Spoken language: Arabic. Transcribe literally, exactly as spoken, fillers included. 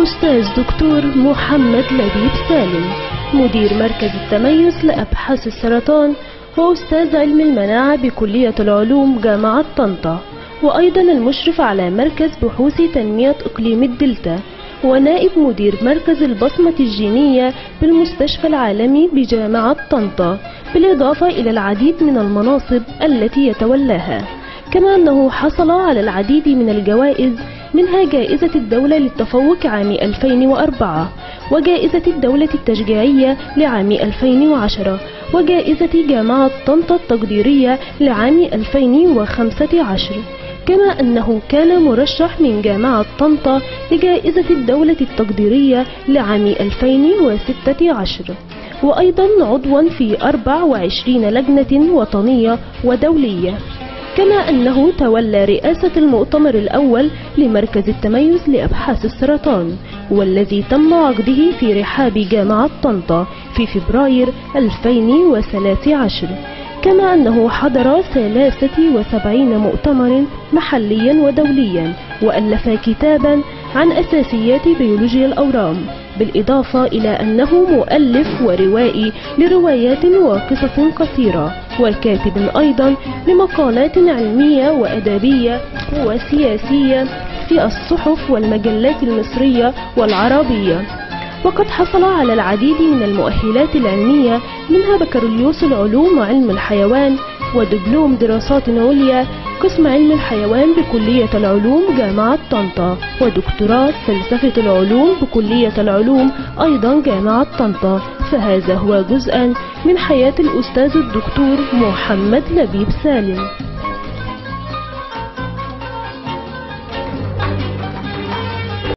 الأستاذ دكتور محمد لبيب سالم، مدير مركز التميز لأبحاث السرطان وأستاذ علم المناعة بكلية العلوم جامعة طنطا، وأيضا المشرف على مركز بحوث تنمية إقليم الدلتا، ونائب مدير مركز البصمة الجينية بالمستشفى العالمي بجامعة طنطا، بالإضافة إلى العديد من المناصب التي يتولاها. كما أنه حصل على العديد من الجوائز، منها جائزة الدولة للتفوق عام ألفين وأربعة، وجائزة الدولة التشجيعية لعام ألفين وعشرة، وجائزة جامعة طنطا التقديرية لعام ألفين وخمسة عشر. كما أنه كان مرشح من جامعة طنطا لجائزة الدولة التقديرية لعام ألفين وستة عشر، وأيضا عضوا في أربع وعشرين لجنة وطنية ودولية. كما أنه تولى رئاسة المؤتمر الأول لمركز التميز لأبحاث السرطان، والذي تم عقده في رحاب جامعة طنطا في فبراير ألفين وثلاثة عشر. كما أنه حضر ثلاثة وسبعين مؤتمر محليا ودوليا، وألف كتابا عن أساسيات بيولوجيا الأورام، بالإضافة إلى أنه مؤلف وروائي لروايات وقصص قصيرة، وكاتب أيضا لمقالات علمية وأدبية وسياسية في الصحف والمجلات المصرية والعربية. وقد حصل على العديد من المؤهلات العلمية، منها بكالوريوس العلوم وعلم الحيوان، ودبلوم دراسات عليا قسم علم الحيوان بكلية العلوم جامعة طنطا، ودكتوراه فلسفة العلوم بكلية العلوم أيضا جامعة طنطا. فهذا هو جزءا من حياة الأستاذ الدكتور محمد لبيب سالم.